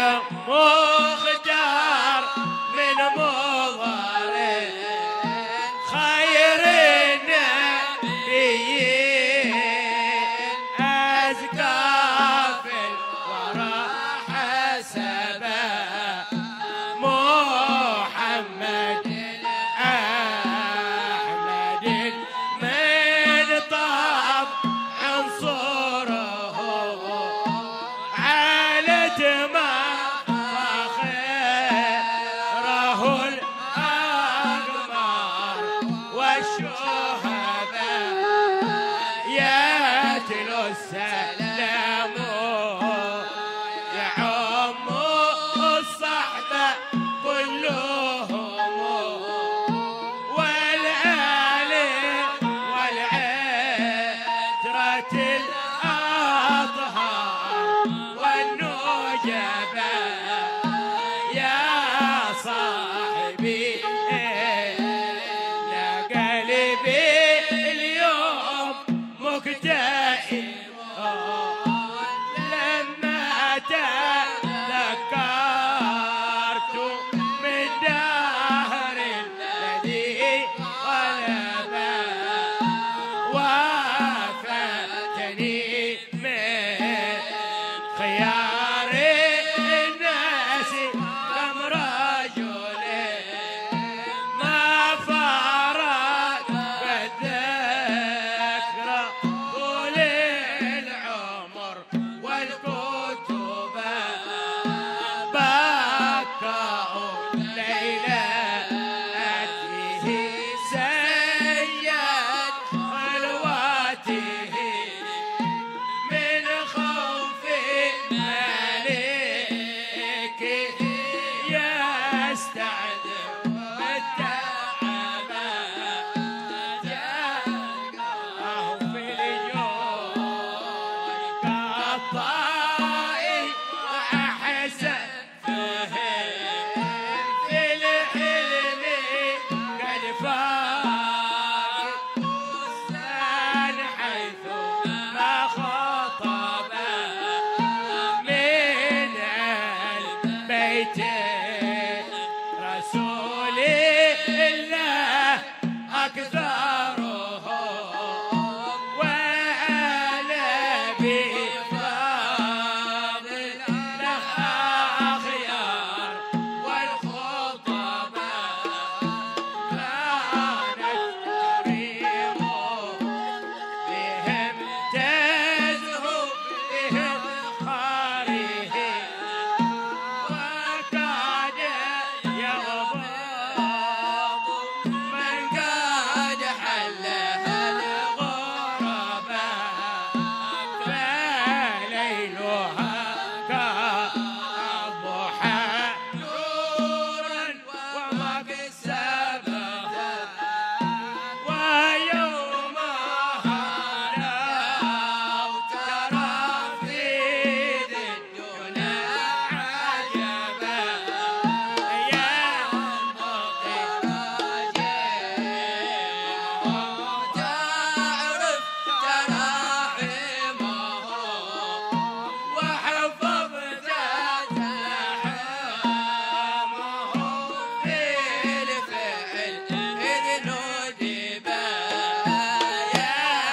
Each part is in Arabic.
مختار من مضر خير النبيين أزكى في الورى حسبا محمد أحمد من طاب عنصره على دماء فخيره الأقمار والشهداء يتلو السلام يعم الصحبة كلهم والآل والعترة الأطهار والنجباء يا صاحبي يا قلبي اليوم مكتئب لما تذكرت من دهر الذي غلبا وفاتني من خيار الناس كم رجل ما فارق بالذكرى طول العمر والكتب بكوا ليلته سيد خلوته من خوف ملكه يستعذب بالتعب جاءه في اليوم كالطائي وأحسن في الحلم قد فاق بستان حيث ما خطب من البيت رسول الله أكثره وأنا بفاضل الأخيار والخطباء كانت تريم بهم تزهو بهم خاره وكاد يغضب من قد حلها الغرباء فليلها كالضحى نورا ومكسبها ويومها لو ترى في ذي الدنيا عجبا يا مطير تعرف تراحمه وحفظت تحامه في الفعل إذ ندبا يا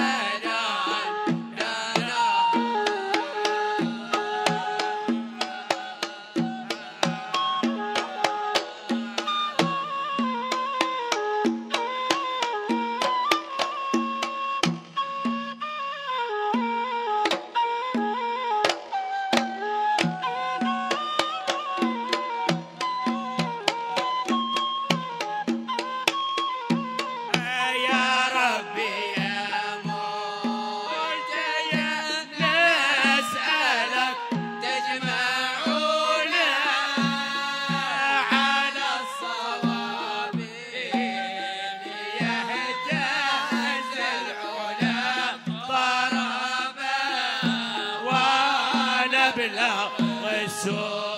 يا ربي يا ملتجى نسألك تجمعنا على الصواب يهتز العلا ضربا ونبلغ السوء